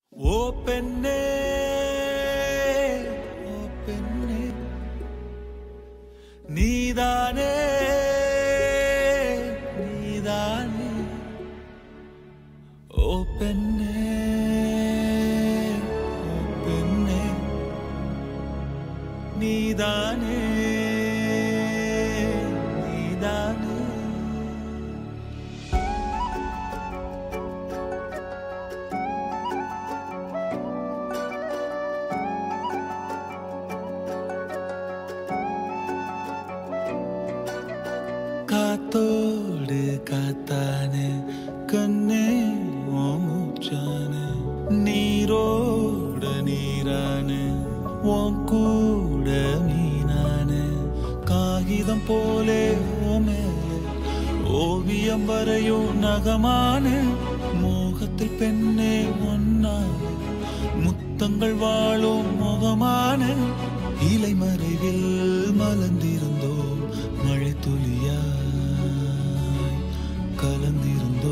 ஓ பெண்ணே ஓ பெண்ணே நீதானே நீதானே ஓ பெண்ணே ஓ பெண்ணே நீதானே நீதானே காத்தோடு காத்தானே கண்ணே ஓ மூச்சானே நீரோட நீரானே உன் கூட மீனானே காகிதம் போலே ஓ மேலே ஓவியம் வரையும் நகமானே மோகத்தில் பெண்ணே ஒன்னானே முத்தங்கள் வாழும் முகமானே இலை மறைவில் மலர்ந்திருந்தோ மழை துளியாய் கலந்திருந்தோ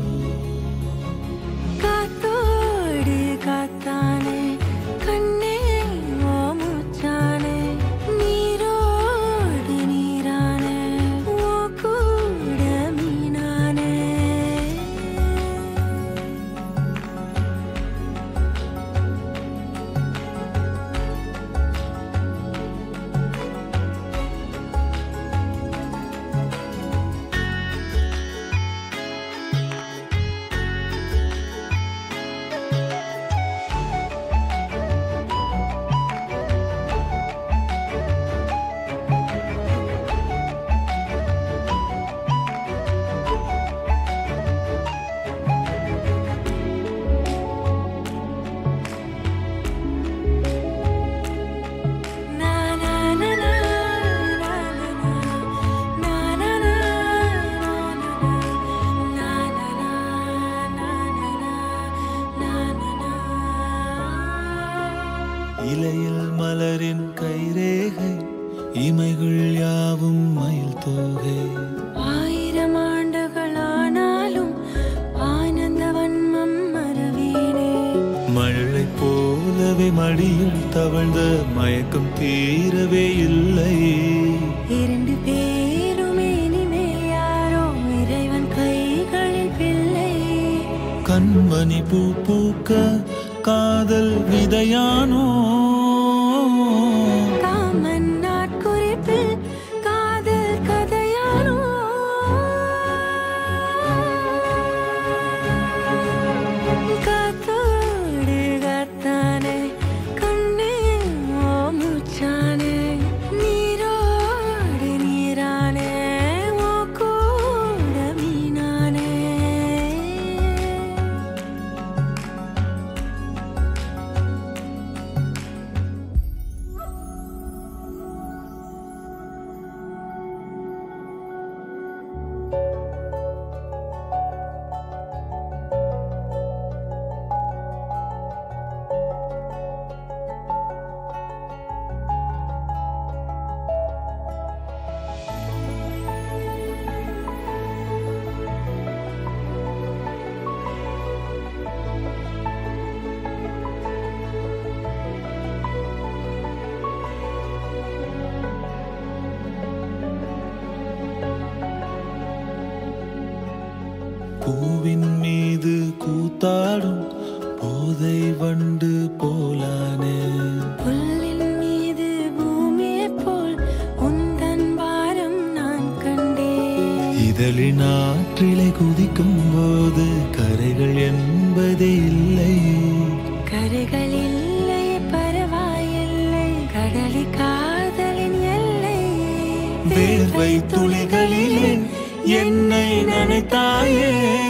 காத்தோடு காத்தானே கண்ணே ஓ மூச்சானே நீரோடு நீரானே ஓ கூட மீனானே இலையில் மலரின் கைரேகை இமைகள் யாவும் மயில் தோகை 1000 ஆண்டுகளானாலும் ஆனந்த வன்மம் மறவேனே மழை போலவே மடியில் தவழ்ந்த மயக்கம் தீரவே இல்லை 2 பேருமே இனிமேல் யாரோ இறைவன் கைகளில் பிள்ளை கண்மணி பூ பூக்க காதல் விதையானோ காமன் நாட்குறிப்பில் காதல் கதையானோ காத்தோடு காத்தானே கண்ணே ஓ மூச்சானே நீரோடு நீரானே ஓ கூட மீனானே பூவின் மீது கூத்தாடும் போதை வண்டு போலானே புல்லின் மீது பூமியைப் போல் உந்தன் பாரம் நான் கண்டேன் இதழின் ஆற்றிலை குதிக்கும் போது கரைகள் என்பதே இல்லை கரைகள் இல்லை பரவாயில்லை கடலி காதலின் எல்லை வேர்வை துளிகளிலே என்னை நினைத்தாயே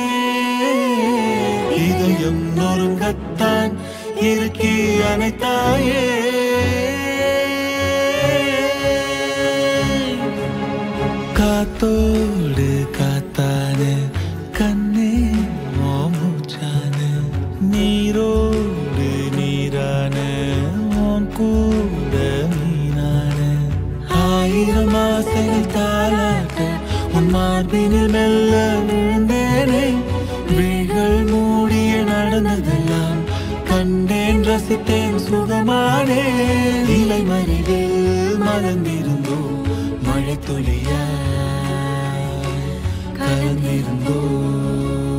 இதயம் நொறுங்கத்தான் இறுக்கி அணைத்தாயே காத்தோடு காத்தானே கண்ணே ஓ மூச்சானே நீரோடு நீரானே உன் கூட மீனானே 1000 ஆசைகள் தாலாட்ட உன் மார்பினில் மெல்ல விழுந்தேனே விழிகள் மூடிய நடந்ததெல்லாம் கண் ரசித்தேன் சுகமானே இலை மறிவில் மலர்ந்திருந்தோ மழை துளியா கலந்திருந்தோ